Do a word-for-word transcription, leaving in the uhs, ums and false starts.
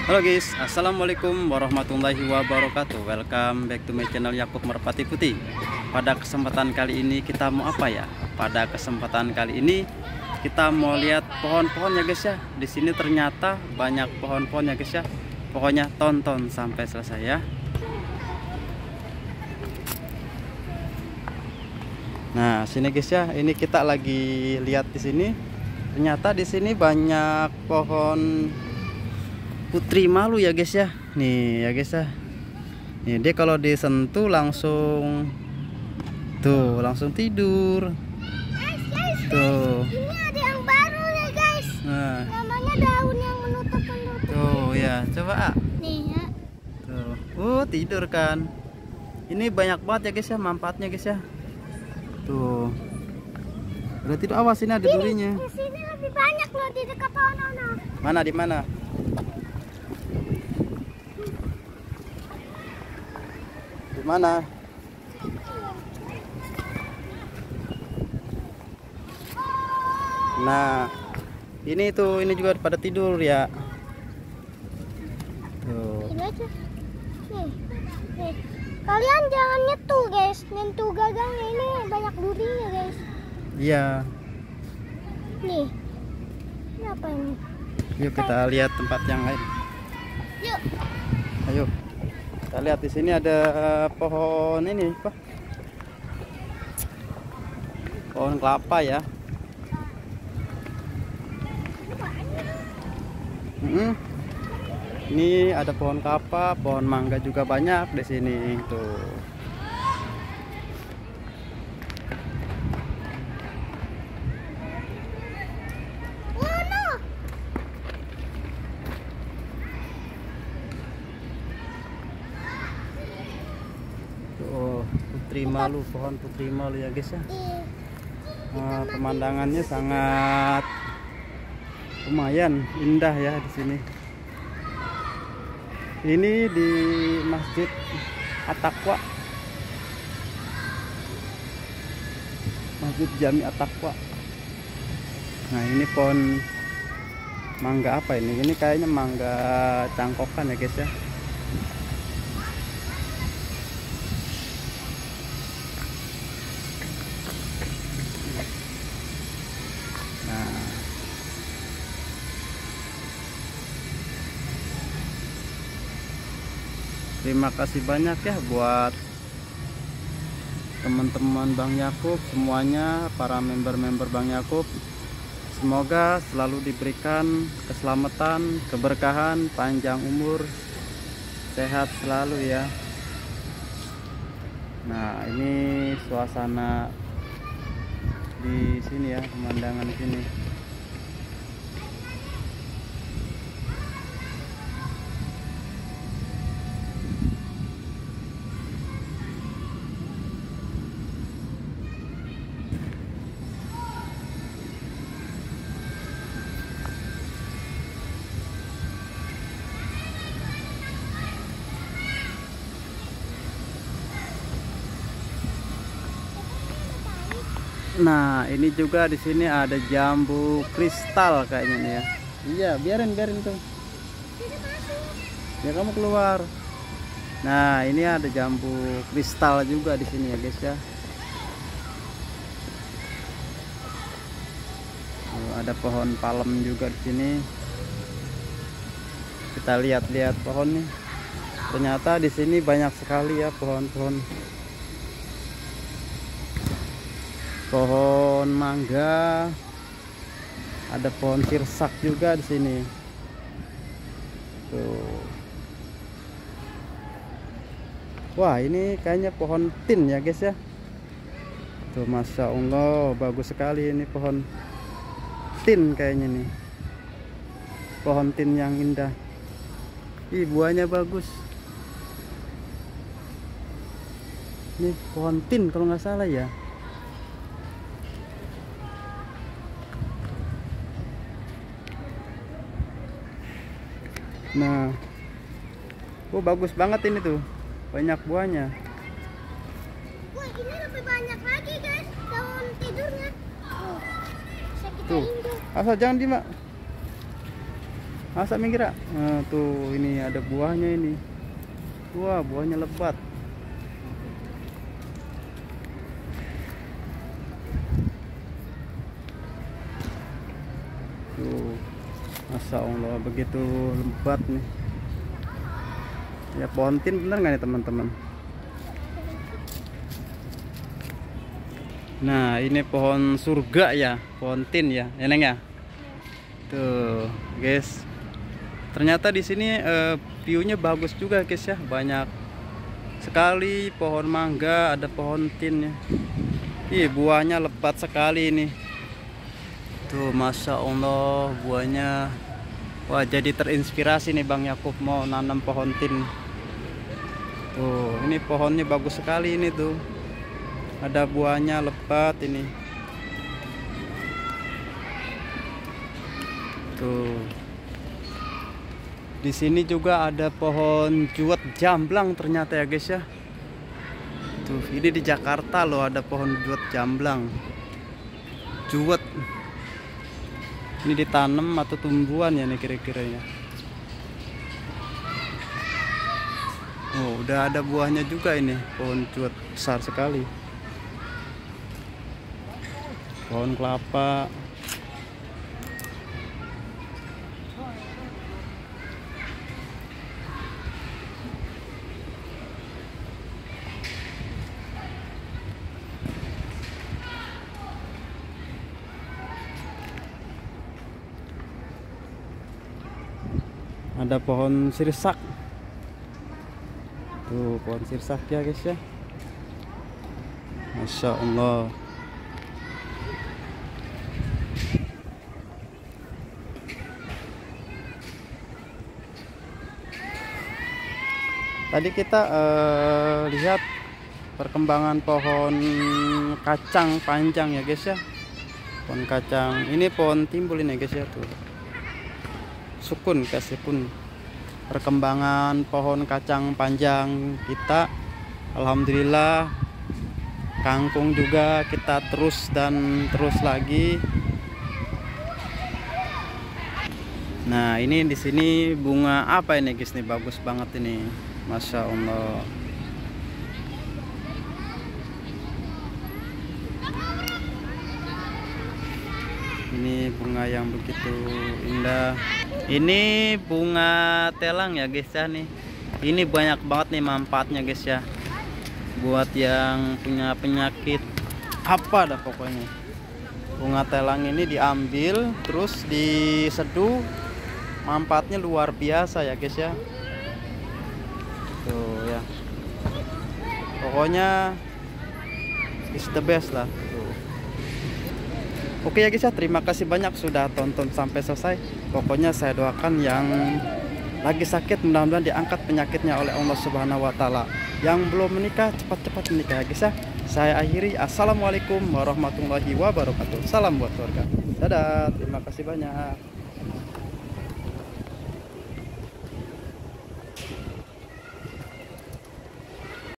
Halo guys, assalamualaikum warahmatullahi wabarakatuh. Welcome back to my channel Yakub Merpati Putih. Pada kesempatan kali ini kita mau apa ya? Pada kesempatan kali ini kita mau lihat pohon-pohon ya guys ya. Di sini ternyata banyak pohon-pohon ya guys ya. Pokoknya tonton sampai selesai ya. Nah sini guys ya, ini kita lagi lihat di sini. Ternyata di sini banyak pohon putri malu ya guys ya. Nih ya guys ya. Nih dia kalau disentuh langsung tuh langsung tidur. Guys, guys, Tuh. guys. Ini ada yang baru ya guys. Nah. Namanya daun yang menutup penutup. Tuh ya, coba ah. Nih ya. Tuh. Uh, tidur kan. Ini banyak banget ya guys ya manfaatnya guys ya. Tuh. Udah tidur, awas ini ada durinya. Di sini lebih banyak loh di dekat pohon-pohon. Mana di mana? Di mana? Nah, ini tuh, ini juga pada tidur ya. Tuh. Ini aja. Nih, nih. Kalian jangan nyentuh guys, nyentuh gagangnya, ini banyak durinya guys. Iya. Nih. Ini apa ini? Yuk kita lihat tempat yang lain. Yuk. Ayo. Kita lihat di sini ada pohon ini, apa? Pohon kelapa ya. Hmm. Ini ada pohon kelapa, pohon mangga juga banyak di sini tuh. Oh no. Tuh, putri malu, pohon putri malu ya guys ya. Ih. Nah, pemandangannya sangat lumayan indah ya di sini. Ini di Masjid At-Taqwa, Masjid Jami At-Taqwa. Nah ini pohon mangga apa ini? Ini kayaknya mangga cangkokan ya guys ya. Nah terima kasih banyak ya buat teman-teman Bang Yakub semuanya, para member-member Bang Yakub. Semoga selalu diberikan keselamatan, keberkahan, panjang umur, sehat selalu ya. Nah ini suasana di sini ya, pemandangan di sini. Nah, ini juga di sini ada jambu kristal kayaknya nih ya. Iya, biarin biarin tuh. Ya kamu keluar. Nah, ini ada jambu kristal juga di sini ya, guys ya. Tuh, ada pohon palem juga di sini. Kita lihat-lihat pohon nih. Ternyata di sini banyak sekali ya pohon-pohon. Pohon mangga, ada pohon sirsak juga di sini. Tuh. Wah, ini kayaknya pohon tin ya, guys ya. Tuh, masya Allah, bagus sekali ini pohon tin kayaknya nih. Pohon tin yang indah. Ih, buahnya bagus. Ini pohon tin kalau nggak salah ya. Nah, oh bagus banget ini tuh, banyak buahnya. Wah, ini lebih banyak lagi guys daun tidurnya. Oh, bisa kita Tuh, injak. asal jangan di mak. Masa minggir ah. Nah, tuh ini ada buahnya ini. Wah, buahnya lebat. Tuh, Masya Allah begitu lebat nih. Ya pohon tin bener nggak nih teman-teman? Nah ini pohon surga ya, pohon tin ya, ya Neng ya. Tuh guys, ternyata di sini eh, view-nya bagus juga guys ya, banyak sekali pohon mangga, ada pohon tin ya. Ih buahnya lebat sekali ini. Tuh Masya Allah buahnya. Wah jadi terinspirasi nih Bang Yakub mau nanam pohon tin. Tuh ini pohonnya bagus sekali ini tuh. Ada buahnya lebat ini. Tuh. Di sini juga ada pohon juwet jamblang ternyata ya guys ya. Tuh, ini di Jakarta loh ada pohon juwet jamblang. Juwet. Ini ditanam atau tumbuhan ya nih kira-kiranya. Oh, udah ada buahnya juga ini, pohon juwet besar sekali. Pohon kelapa. Ada pohon sirsak. Tuh pohon sirsak ya guys ya. Masya Allah. Tadi kita uh, lihat perkembangan pohon kacang panjang ya guys ya. Pohon kacang ini pohon timbul ini guys ya tuh. Sukun kasih pun perkembangan pohon kacang panjang kita, alhamdulillah kangkung juga kita terus dan terus lagi. Nah ini di sini bunga apa ini guys nih, bagus banget ini, Masya Allah. Ini bunga yang begitu indah. Ini bunga telang ya guys ya nih. Ini banyak banget nih manfaatnya guys ya. Buat yang punya penyakit apa dah pokoknya. Bunga telang ini diambil terus diseduh, manfaatnya luar biasa ya guys ya. Tuh ya. Pokoknya is the best lah. Tuh. Oke ya guys ya, terima kasih banyak sudah tonton sampai selesai. Pokoknya saya doakan yang lagi sakit mudah-mudahan diangkat penyakitnya oleh Allah Subhanahu wa taala. Yang belum menikah cepat-cepat menikah ya guys ya. Saya akhiri, assalamualaikum warahmatullahi wabarakatuh. Salam buat keluarga. Dadah, terima kasih banyak.